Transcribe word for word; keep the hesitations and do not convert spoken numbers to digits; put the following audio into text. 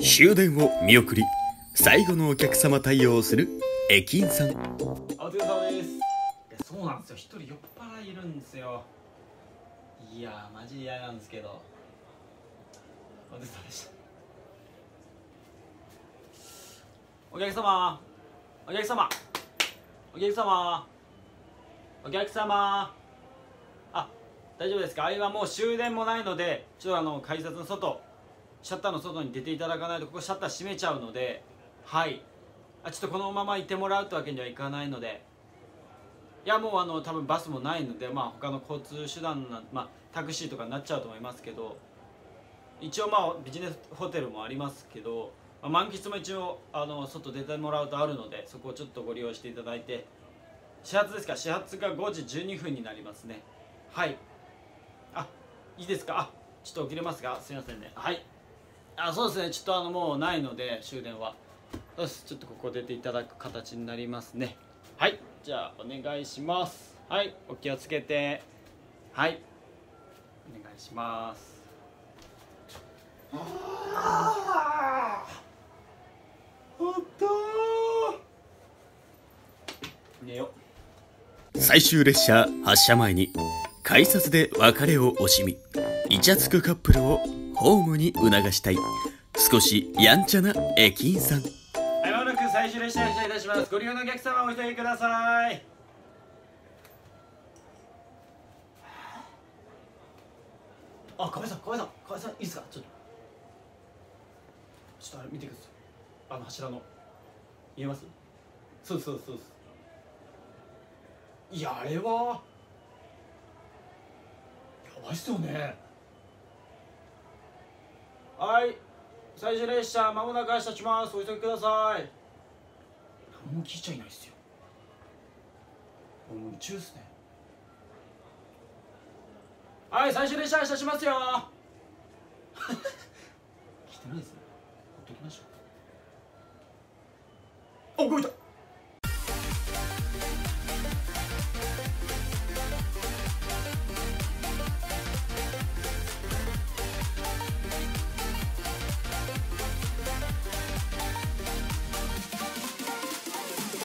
終電を見送り最後のお客様対応をする駅員さん。 お疲れ様です。いやそうなんですよ、一人酔っ払いいるんですよ。いやーマジ嫌なんですけど、お疲れ様でした。お客様お客様お客様お客様あ、大丈夫ですか。あれはもう終電もないので、ちょっとあの改札の外、シャッターの外に出ていただかないと、ここシャッター閉めちゃうので、はい、あ、ちょっとこのままいてもらうってわけにはいかないので、いやもうあの多分バスもないので、まあ他の交通手段な、まあ、タクシーとかになっちゃうと思いますけど、一応まあビジネスホテルもありますけど、まあ、満喫も一応あの外出てもらうとあるので、そこをちょっとご利用していただいて。始発ですか。始発がごじじゅうにふんになりますね。はい、あ、いいですか。あ、ちょっと起きれますか。すいませんね。はい、あ、そうですね、ちょっとあのもうないので終電は。よし、ちょっとここ出ていただく形になりますね。はい、じゃあお願いします。はい、お気をつけて。はい、お願いします。あーあったー、寝よう。 最終列車発車前に改札で別れを惜しみイチャつくカップルをホームに促したい少しやんちゃな駅員さん。 はい、まもなく最終列車に車いたします。ご利用のお客様お急ぎください。あ、河合さん、河合さん、河合さん、いいですか。ちょっとちょっとあれ見てください。あの柱の見えます。そうですそうですそうです。いや、あれはやばいっすよね。はい、最終列車まもなく発車します。お急ぎください。何も聞いちゃいないっすよ。もう宇宙っすね。はい、最終列車発車しますよ。聞いてないですね。ほっときましょう。あ、動いた。